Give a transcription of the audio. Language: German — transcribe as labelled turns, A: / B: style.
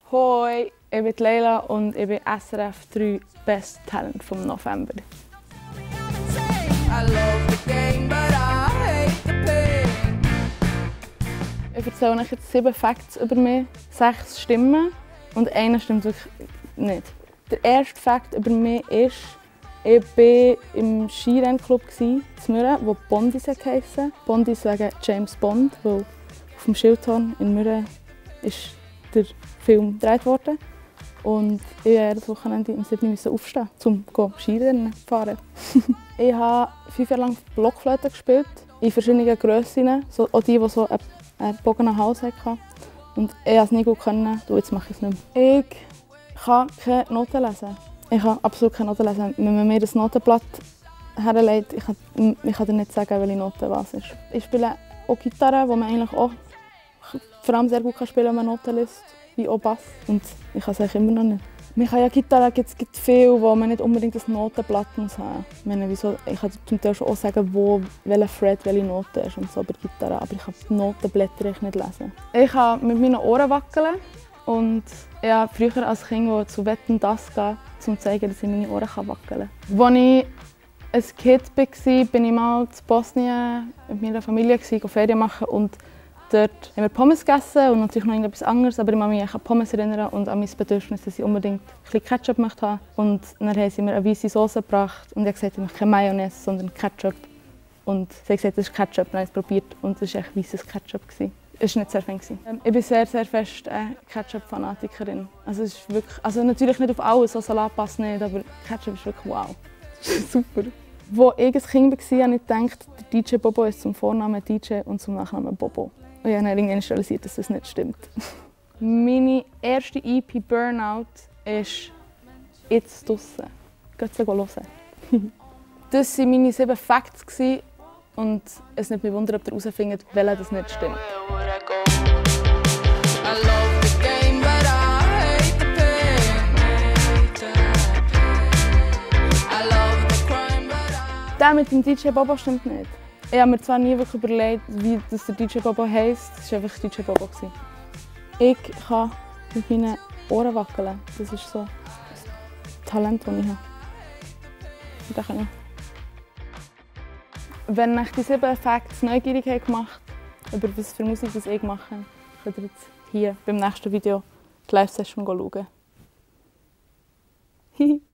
A: Hoi, ich bin Leila und ich bin SRF 3 Best Talent vom November. Ich erzähle euch jetzt 7 Facts über mich, 6 stimmen und einer stimmt wirklich nicht. Der erste Fakt über mich ist, ich war im Skirennklub in Mürren, der Bondis heisst. Bondis wegen James Bond, weil auf dem Schildhorn in Mürren ist der Film gedreht wurde. Und ich musste jedes Wochenende um 7 Uhr aufstehen, um Skirennen zu fahren. Ich habe 5 Jahre lang Blockflöte gespielt, in verschiedenen Grössen, auch die so einen bogenen Hals hatten. Und ich konnte es nie gut, und jetzt mache ich es nicht mehr. Ich kann keine Noten lesen. Ich kann absolut keine Noten lesen. Wenn man mir ein Notenblatt herlegt, ich kann dir nicht sagen, welche Note was ist. Ich spiele auch Gitarre, die man eigentlich auch vor allem sehr gut spielen kann, wenn man Noten liest, wie auch Bass. Und ich kann es eigentlich immer noch nicht. Man kann ja Gitarre, es gibt viel, wo man nicht unbedingt ein Notenblatt muss haben muss. Ich kann zum Teil schon auch sagen, welcher Fret welche Note ist und so bei Gitarre, aber ich kann die Notenblätter nicht lesen. Ich kann mit meinen Ohren wackeln und ich habe früher als Kind zu Wetten das gehen, um zu zeigen, dass ich meine Ohren wackeln kann. Als ich ein Kind war, bin ich mal in Bosnien mit meiner Familie Ferien machen und dort haben wir Pommes gegessen und natürlich noch etwas anderes, aber ich kann mich an Pommes erinnern und an mein Bedürfnis, dass ich unbedingt ein bisschen Ketchup möchte haben. Und dann haben sie mir eine weiße Sauce gebracht und ich habe gesagt, ich möchte keine Mayonnaise, sondern Ketchup. Und sie haben gesagt, das ist Ketchup, dann habe ich es probiert und es war echt weißes Ketchup. Es war nicht sehr fein. Ich bin sehr fest Ketchup-Fanatikerin. Also natürlich nicht auf alles, so Salat passt nicht, aber Ketchup ist wirklich wow. Super. Als ich ein Kind war, habe ich gedacht, der DJ Bobo ist zum Vornamen DJ und zum Nachnamen Bobo. Und ich habe dann irgendwann realisiert, dass das nicht stimmt. Meine erste EP Burnout ist jetzt draussen. Geht sie hören. Das waren meine 7 Facts und es nicht mehr wundern, ob ihr herausfindet, welcher das nicht stimmt. Der mit dem DJ Bobo stimmt nicht. Ich habe mir zwar nie wirklich überlegt, wie das der DJ Bobo heisst, es war einfach DJ Bobo. Ich kann mit meinen Ohren wackeln. Das ist so ein Talent, das ich habe. Und das kann ich. Wenn euch die 7 Facts neugierig gemacht haben, über was für Musik ich mache, könnt ihr jetzt hier beim nächsten Video die Live-Session schauen.